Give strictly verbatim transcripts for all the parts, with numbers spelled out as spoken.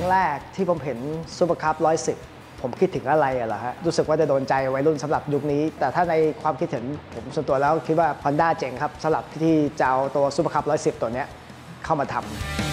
งแรกที่ผมเห็นซูเปอร์คัพหนึ่งร้อยสิบผมคิดถึงอะไรอะเหรอฮะรู้สึกว่าจะโดนใจวัยรุ่นสำหรับยุคนี้แต่ถ้าในความคิดเห็นผมส่วนตัวแล้วคิดว่า Honda เจ๋งครับสำหรับที่จะเอาตัวซูเปอร์คัพหนึ่งร้อยสิบตัวนี้เข้ามาทำ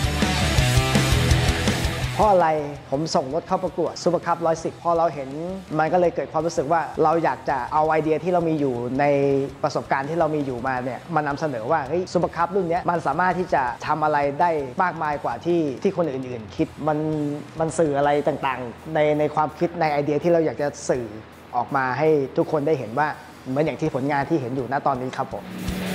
เพราะอะไรผมส่งรถเข้าประกวดซูเปอร์คัพหนึ่งร้อยสิบพอเราเห็นมันก็เลยเกิดความรู้สึกว่าเราอยากจะเอาไอเดียที่เรามีอยู่ในประสบการณ์ที่เรามีอยู่มาเนี่ยมานำเสนอว่าเฮ้ยซูเปอร์คัพรุ่นนี้มันสามารถที่จะทำอะไรได้มากมายกว่าที่ที่คนอื่นๆคิดมันมันสื่ออะไรต่างๆในในความคิดในไอเดียที่เราอยากจะสื่อออกมาให้ทุกคนได้เห็นว่าเหมือนอย่างที่ผลงานที่เห็นอยู่ณตอนนี้ครับผม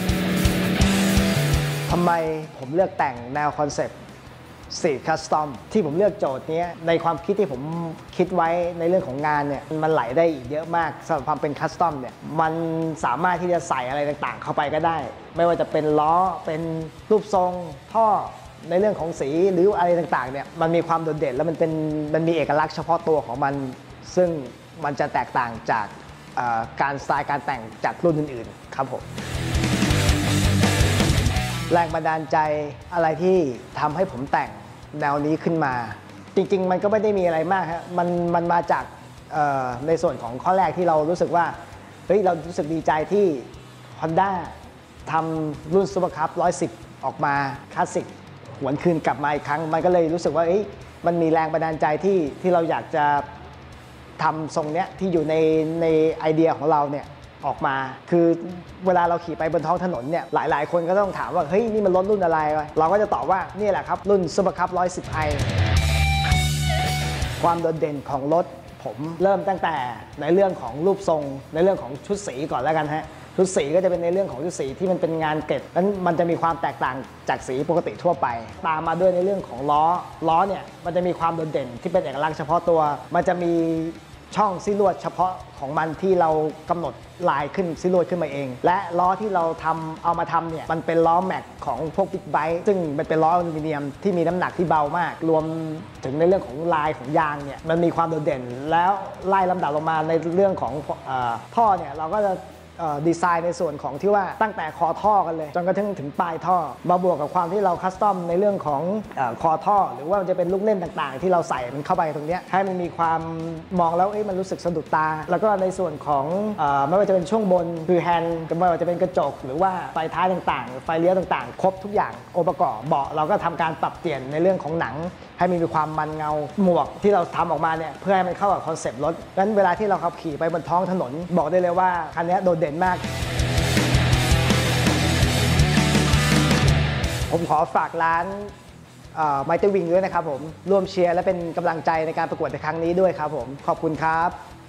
ทำไมผมเลือกแต่งแนวคอนเซปต์สีคัสตอมที่ผมเลือกโจทย์นี้ในความคิดที่ผมคิดไว้ในเรื่องของงานเนี่ยมันไหลได้อีกเยอะมากสำหรับความเป็นคัสตอมเนี่ยมันสามารถที่จะใส่อะไรต่างๆเข้าไปก็ได้ไม่ว่าจะเป็นล้อเป็นรูปทรงท่อในเรื่องของสีหรืออะไรต่างๆเนี่ยมันมีความโดดเด่นแล้วมันเป็นมันมีเอกลักษณ์เฉพาะตัวของมันซึ่งมันจะแตกต่างจากการสไตล์การแต่งจากรุ่นอื่นๆครับผมแรงบันดาลใจอะไรที่ทำให้ผมแต่งแนวนี้ขึ้นมาจริงๆมันก็ไม่ได้มีอะไรมากครับมันมันมาจากในส่วนของข้อแรกที่เรารู้สึกว่าเฮ้ยเรารู้สึกดีใจที่ Honda ทำรุ่นซูเปอร์คัพหนึ่งร้อยสิบออกมาคลาสสิกหวนคืนกลับมาอีกครั้งมันก็เลยรู้สึกว่าเฮ้ยมันมีแรงบันดาลใจที่ที่เราอยากจะทำทรงเนี้ยที่อยู่ในในไอเดียของเราเนี่ยออกมาคือเวลาเราขี่ไปบนท้องถนนเนี่ยหลายๆคนก็ต้องถามว่าเฮ้ยนี่มันรถรุ่นอะไรเราก็จะตอบว่านี่แหละครับรุ่นซูเปอร์คัพหนึ่งร้อยสิบไอความโดดเด่นของรถผมเริ่มตั้งแต่ในเรื่องของรูปทรงในเรื่องของชุดสีก่อนแล้วกันฮะชุดสีก็จะเป็นในเรื่องของชุดสีที่มันเป็นงานเก็บนั้นมันจะมีความแตกต่างจากสีปกติทั่วไปตามมาด้วยในเรื่องของล้อล้อเนี่ยมันจะมีความโดดเด่นที่เป็นเอกลักษณ์เฉพาะตัวมันจะมีช่องซิลวดเฉพาะของมันที่เรากำหนดลายขึ้นซิลวดขึ้นมาเองและล้อที่เราทำเอามาทำเนี่ยมันเป็นล้อแม็กของพวกบิ๊กไบค์ซึ่งมันเป็นล้ออลูมิเนียมที่มีน้ำหนักที่เบามากรวมถึงในเรื่องของลายของยางเนี่ยมันมีความโดดเด่นแล้วไล่ลำดับลงมาในเรื่องของท่อเนี่ยเราก็จะดีไซน์ในส่วนของที่ว่าตั้งแต่คอท่อกันเลยจนกระทั่งถึงปลายท่อมาบวกกับความที่เราคัสตอมในเรื่องของคอท่อหรือว่ามันจะเป็นลูกเล่นต่างๆที่เราใส่มันเข้าไปตรงนี้ให้มันมีความมองแล้วมันรู้สึกสะดุดตาแล้วก็ในส่วนของไม่ว่าจะเป็นช่วงบนคือแฮนด์ไม่ว่าจะเป็นกระจกหรือว่าไฟท้ายต่างๆไฟเลี้ยวต่างๆครบทุกอย่างองค์ประกอบเบาะเราก็ทำการปรับเปลี่ยนในเรื่องของหนังให้มีความมันเงาหมวกที่เราทำออกมาเนี่ยเพื่อให้มันเข้ากับคอนเซปต์รถดังนั้นเวลาที่เราขับขี่ไปบนท้องถนนบอกได้เลยว่าคันนี้โดดเด่นมากผมขอฝากร้านไมเตอร์วิงด้วยนะครับผมร่วมเชียร์และเป็นกำลังใจในการประกวดในครั้งนี้ด้วยครับผมขอบคุณครับ